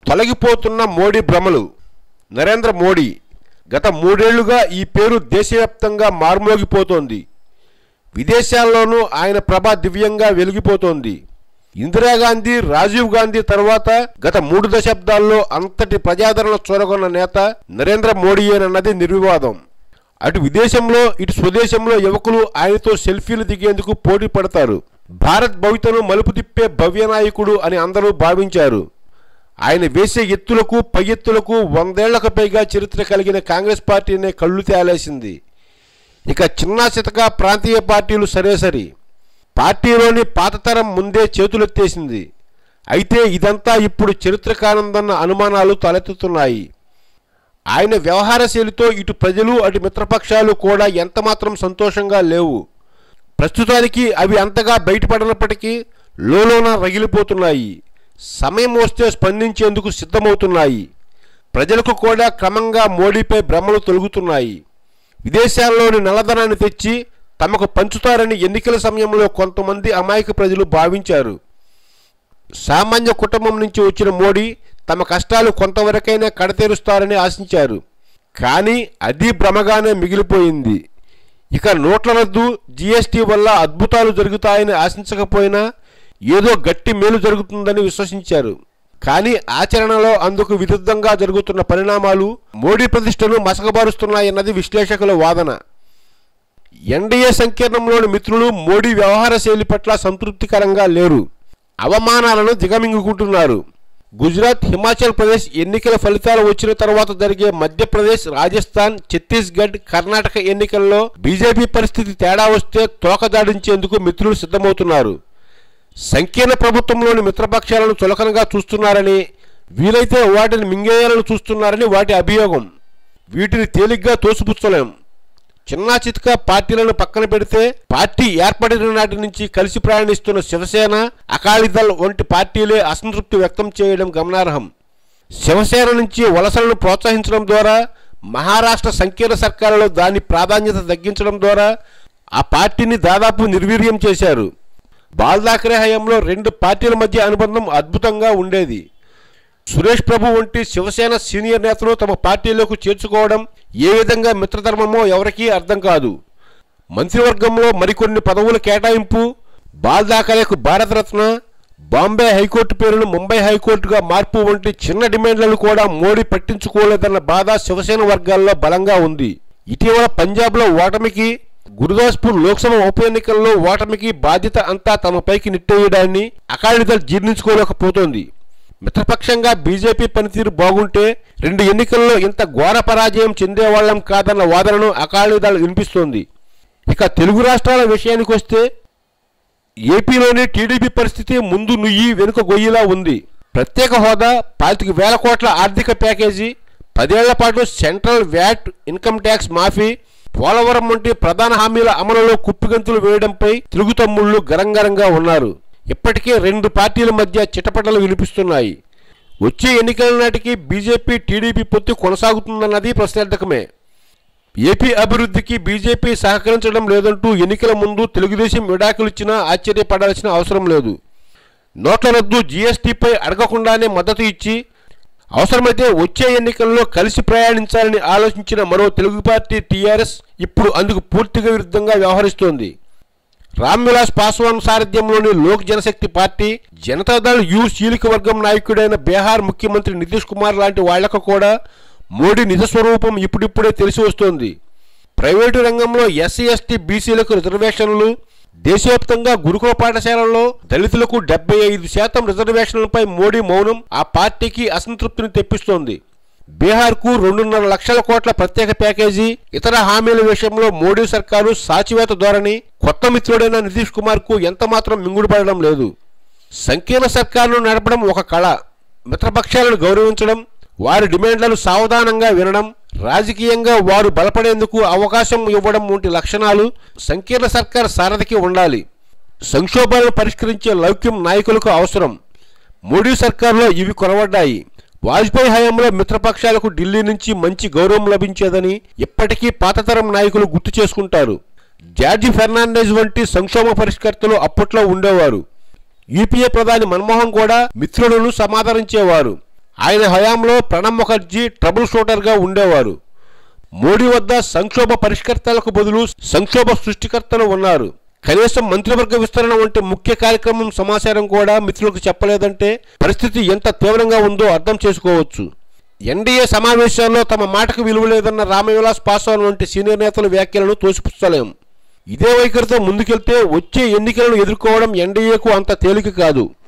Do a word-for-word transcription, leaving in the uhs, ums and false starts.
తొలగిపోతున్న మోడీ భ్రమలు. నరేంద్ర మోడీ గత మూడేళ్లుగా ఈ పేరు దేశవ్యాప్తంగా మార్మోగిపోతోంది. విదేశాల్లోనూ ఆయన ప్రభ దివ్యంగా వెలిగిపోతోంది. ఇందిరాగాంధీ, రాజీవ్ గాంధీ తర్వాత గత మూడు దశాబ్దాల్లో అంతటి ప్రజాదరణ చూరగొన్న నేత నరేంద్ర మోడీయేనన్నది నిర్వివాదం. అటు విదేశంలో ఇటు స్వదేశంలో యువకులు ఆయనతో సెల్ఫీలు దిగేందుకు పోటీ పడతారు. భారత్ భవితను మలుపు తిప్పే భవ్యనాయకుడు అని అందరూ భావించారు. ఆయన వేసే ఎత్తులకు పై ఎత్తులకు వందేళ్లకు పైగా చరిత్ర కలిగిన కాంగ్రెస్ పార్టీనే కళ్ళు తేలేసింది. ఇక చిన్నా చితక ప్రాంతీయ పార్టీలు సరే సరి. పార్టీలోని పాతతరం ముందే చేతులెత్తేసింది. అయితే ఇదంతా ఇప్పుడు చరిత్ర కానుందన్న అనుమానాలు తలెత్తుతున్నాయి. ఆయన వ్యవహార శైలితో ఇటు ప్రజలు అటు మిత్రపక్షాలు కూడా ఎంతమాత్రం సంతోషంగా లేవు. ప్రస్తుతానికి అవి అంతగా బయటపడినప్పటికీ లోలోన రగిలిపోతున్నాయి. సమయం వస్తే స్పందించేందుకు సిద్ధమవుతున్నాయి. ప్రజలకు కూడా క్రమంగా మోడీపై భ్రమలు తొలుగుతున్నాయి. విదేశాల్లోని నల్లధనాన్ని తెచ్చి తమకు పంచుతారని ఎన్నికల సమయంలో కొంతమంది అమాయక ప్రజలు భావించారు. సామాన్య కుటుంబం నుంచి వచ్చిన మోడీ తమ కష్టాలు కొంతవరకైనా కడతేరుస్తారని ఆశించారు. కానీ అది భ్రమగానే మిగిలిపోయింది. ఇక నోట్ల రద్దు, జీఎస్టీ వల్ల అద్భుతాలు జరుగుతాయని ఆశించకపోయినా ఏదో గట్టి మేలు జరుగుతుందని విశ్వసించారు. కానీ ఆచరణలో అందుకు విరుద్ధంగా జరుగుతున్న పరిణామాలు మోడీ ప్రతిష్టను మసకబారుస్తున్నాయన్నది విశ్లేషకుల వాదన. ఎన్డీఏ సంకీర్ణంలోని మిత్రులు మోడీ వ్యవహార శైలి పట్ల సంతృప్తికరంగా లేరు. అవమానాలను దిగమింగుకుంటున్నారు. గుజరాత్, హిమాచల్ ప్రదేశ్ ఎన్నికల ఫలితాలు వచ్చిన తర్వాత జరిగే మధ్యప్రదేశ్, రాజస్థాన్, ఛత్తీస్గఢ్, కర్ణాటక ఎన్నికల్లో బీజేపీ పరిస్థితి తేడా వస్తే తోకదాడించేందుకు మిత్రులు సిద్ధమవుతున్నారు. సంకీర్ణ ప్రభుత్వంలోని మిత్రపక్షాలను చులకనగా చూస్తున్నారని, వీలైతే వాటిని మింగేయాలని చూస్తున్నారని వాటి అభియోగం. వీటిని తేలిగ్గా తోసిపుచ్చలేం. చిన్నా చితక పార్టీలను పక్కన పెడితే పార్టీ ఏర్పడిన నాటి నుంచి కలిసి ప్రయాణిస్తున్న శివసేన, అకాలీదళ్ వంటి పార్టీలే అసంతృప్తి వ్యక్తం చేయడం గమనార్హం. శివసేన నుంచి వలసలను ప్రోత్సహించడం ద్వారా, మహారాష్ట్ర సంకీర్ణ సర్కారులో దాని ప్రాధాన్యత తగ్గించడం ద్వారా ఆ పార్టీని దాదాపు నిర్వీర్యం చేశారు. బాల్ ఠాక్రే హయాంలో రెండు పార్టీల మధ్య అనుబంధం అద్భుతంగా ఉండేది. సురేష్ ప్రభు వంటి శివసేన సీనియర్ నేతలు తమ పార్టీలోకి చేర్చుకోవడం ఏ విధంగా మిత్రధర్మమో ఎవరికీ అర్థం కాదు. మంత్రివర్గంలో మరికొన్ని పదవుల కేటాయింపు, బాల్ ఠాక్రేకు భారతరత్న, బాంబే హైకోర్టు పేరును ముంబై హైకోర్టుగా మార్పు వంటి చిన్న డిమాండ్లను కూడా మోడీ పట్టించుకోలేదన్న బాధ శివసేన వర్గాల్లో బలంగా ఉంది. ఇటీవల పంజాబ్లో ఓటమికి, గురుదాస్పూర్ లోక్సభ ఉప ఎన్నికల్లో ఓటమికి బాధ్యత అంతా తమపైకి నెట్టేయడాన్ని అకాలీదళ్ జీర్ణించుకోలేకపోతోంది. మిత్రపక్షంగా బీజేపీ పనితీరు బాగుంటే రెండు ఎన్నికల్లో ఇంత ఘోర పరాజయం చెందేవాళ్లం కాదన్న వాదనను అకాలీదళ్ వినిపిస్తోంది. ఇక తెలుగు రాష్ట్రాల విషయానికి వస్తే ఏపీలోని టీడీపీ పరిస్థితి ముందు నుయ్యి వెనుక గొయ్యిలా ఉంది. ప్రత్యేక హోదా, పాతిక వేల కోట్ల ఆర్థిక ప్యాకేజీ, పదేళ్ల పాటు సెంట్రల్ వ్యాట్, ఇన్కమ్ ట్యాక్స్ మాఫీ, పోలవరం వంటి ప్రధాన హామీల అమలులో కుప్పిగంతులు వేయడంపై తిరుగుతమ్ముళ్లు గరంగరంగా ఉన్నారు. ఇప్పటికే రెండు పార్టీల మధ్య చిటపటలు వినిపిస్తున్నాయి. వచ్చే ఎన్నికల నాటికి బీజేపీ టీడీపీ పొత్తు కొనసాగుతుందన్నది ప్రశ్నార్థకమే. ఏపీ అభివృద్ధికి బీజేపీ సహకరించడం లేదంటూ ఎన్నికల ముందు తెలుగుదేశం విడాకులిచ్చినా ఆశ్చర్యపడాల్సిన అవసరం లేదు. నోట్ల రద్దు, జీఎస్టీపై అడగకుండానే మద్దతు ఇచ్చి అవసరమైతే వచ్చే ఎన్నికల్లో కలిసి ప్రయాణించాలని ఆలోచించిన మరో తెలుగు పార్టీ టీఆర్ఎస్ ఇప్పుడు అందుకు పూర్తిగా విరుద్ధంగా వ్యవహరిస్తోంది. రామ్ విలాస్ పాస్వాన్ సారథ్యంలోని లోక్ జనశక్తి పార్టీ, జనతాదళ్ యు శీలిక వర్గం నాయకుడైన బీహార్ ముఖ్యమంత్రి నితీష్ కుమార్ లాంటి వాళ్లకు కూడా మోడీ నిజస్వరూపం ఇప్పుడిప్పుడే తెలిసి వస్తోంది. ప్రైవేటు రంగంలో ఎస్సీ ఎస్టీ బీసీలకు రిజర్వేషన్లు, దేశవ్యాప్తంగా గురుకుల పాఠశాలల్లో దళితులకు డెబ్బై ఐదు శాతం రిజర్వేషన్లపై మోడీ మౌనం ఆ పార్టీకి అసంతృప్తిని తెప్పిస్తోంది. బీహార్కు రెండున్నర లక్షల కోట్ల ప్రత్యేక ప్యాకేజీ, ఇతర హామీల విషయంలో మోడీ సర్కారు సాచివేత ధోరణి కొత్త మిత్రుడైన నితీష్ కుమార్ కు ఎంతమాత్రం మింగుడుపడడం లేదు. సంకీర్ణ సర్కారును నడపడం ఒక కళ. మిత్రపక్షాలను గౌరవించడం, వారి డిమాండ్లను సావధానంగా వినడం, రాజకీయంగా వారు బలపడేందుకు అవకాశం ఇవ్వడం వంటి లక్షణాలు సంకీర్ణ సర్కార్ సారథికి ఉండాలి. సంక్షోభాలను పరిష్కరించే లౌక్యం నాయకులకు అవసరం. మోడీ సర్కారులో ఇవి కొరవడ్డాయి. వాజ్పేయి హయాంలో మిత్రపక్షాలకు ఢిల్లీ నుంచి మంచి గౌరవం లభించేదని ఇప్పటికీ పాతతరం నాయకులు గుర్తు చేసుకుంటారు. జార్జి ఫెర్నాండెజ్ వంటి సంక్షోభ పరిష్కర్తలు అప్పట్లో ఉండేవారు. యూపీఏ ప్రధాని మన్మోహన్ కూడా మిత్రులను సమాదరించేవారు. ఆయన హయాంలో ప్రణబ్ ముఖర్జీ ట్రబుల్ షూటర్గా ఉండేవారు. మోడీ వద్ద సంక్షోభ పరిష్కర్తలకు బదులు సంక్షోభ సృష్టికర్తలు ఉన్నారు. కనీసం మంత్రివర్గ విస్తరణ వంటి ముఖ్య కార్యక్రమం సమాచారం కూడా మిత్రులకు చెప్పలేదంటే పరిస్థితి ఎంత తీవ్రంగా ఉందో అర్థం చేసుకోవచ్చు. ఎన్డీఏ సమావేశాల్లో తమ మాటకు విలువ లేదన్న రామవిలాస్ పాస్వాన్ వంటి సీనియర్ నేతల వ్యాఖ్యలను తోసిపుచ్చలేం. ఇదే వైఖరితో ముందుకెళ్తే వచ్చే ఎన్నికలను ఎదుర్కోవడం ఎన్డీఏకు అంత తేలిక కాదు.